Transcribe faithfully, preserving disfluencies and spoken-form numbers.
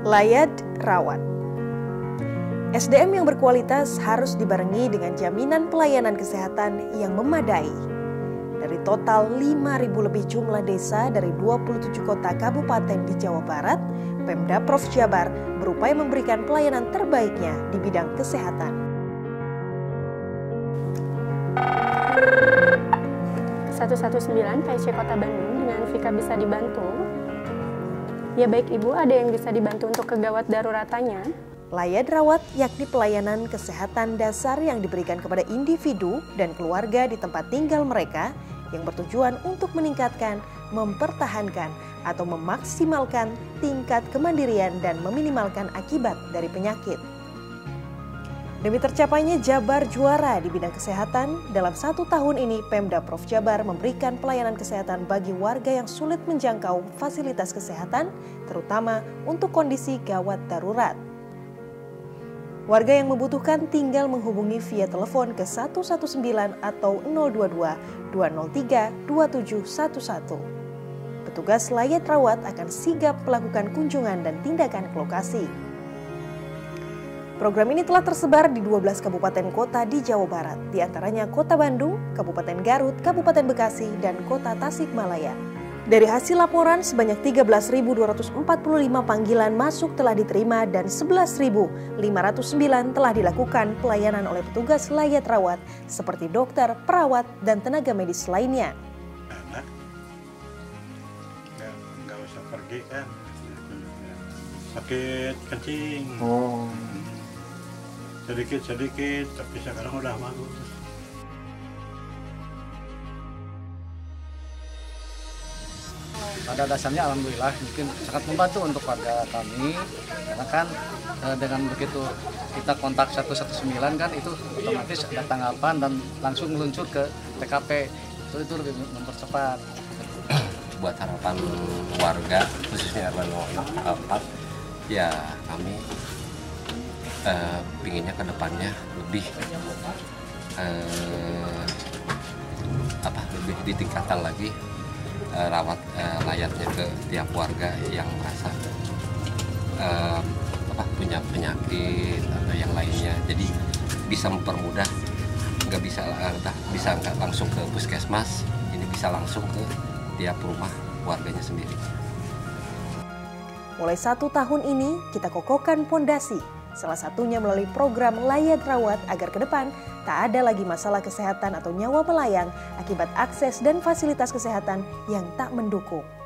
Layak rawat. S D M yang berkualitas harus dibarengi dengan jaminan pelayanan kesehatan yang memadai. Dari total lima ribu lebih jumlah desa dari dua puluh tujuh kota kabupaten di Jawa Barat, Pemda Provinsi Jabar berupaya memberikan pelayanan terbaiknya di bidang kesehatan. satu satu sembilan P C Kota Bandung dengan Vika bisa dibantu. Ya baik Ibu, ada yang bisa dibantu untuk kegawat daruratannya? Layak rawat yakni pelayanan kesehatan dasar yang diberikan kepada individu dan keluarga di tempat tinggal mereka yang bertujuan untuk meningkatkan, mempertahankan, atau memaksimalkan tingkat kemandirian dan meminimalkan akibat dari penyakit. Demi tercapainya Jabar juara di bidang kesehatan, dalam satu tahun ini Pemda Provinsi Jabar memberikan pelayanan kesehatan bagi warga yang sulit menjangkau fasilitas kesehatan, terutama untuk kondisi gawat darurat. Warga yang membutuhkan tinggal menghubungi via telepon ke satu satu sembilan atau nol dua dua dua nol tiga dua tujuh satu satu. Petugas layak rawat akan sigap melakukan kunjungan dan tindakan ke lokasi. Program ini telah tersebar di dua belas kabupaten kota di Jawa Barat, di antaranya Kota Bandung, Kabupaten Garut, Kabupaten Bekasi, dan Kota Tasikmalaya. Dari hasil laporan, sebanyak tiga belas ribu dua ratus empat puluh lima panggilan masuk telah diterima dan sebelas ribu lima ratus sembilan telah dilakukan pelayanan oleh petugas layak rawat seperti dokter, perawat, dan tenaga medis lainnya. Anak, nggak, nggak usah pergi kan, sakit kencing. Oh. Sedikit-sedikit, tapi sekarang udah bagus. Pada dasarnya alhamdulillah mungkin sangat membantu untuk warga kami, karena kan eh, dengan begitu kita kontak satu satu sembilan kan itu otomatis ada tanggapan dan langsung meluncur ke T K P, itu, itu lebih mempercepat. Buat harapan warga khususnya R W empat, ya kami Uh, pinginnya ke depannya lebih uh, apa lebih ditingkatkan lagi uh, rawat uh, layaknya ke tiap warga yang merasa uh, apa punya penyakit atau yang lainnya, jadi bisa mempermudah, nggak bisa uh, bisa nggak langsung ke puskesmas, ini bisa langsung ke tiap rumah warganya sendiri. Mulai satu tahun ini kita kokohkan pondasi, salah satunya melalui program Layak Rawat agar ke depan tak ada lagi masalah kesehatan atau nyawa melayang akibat akses dan fasilitas kesehatan yang tak mendukung.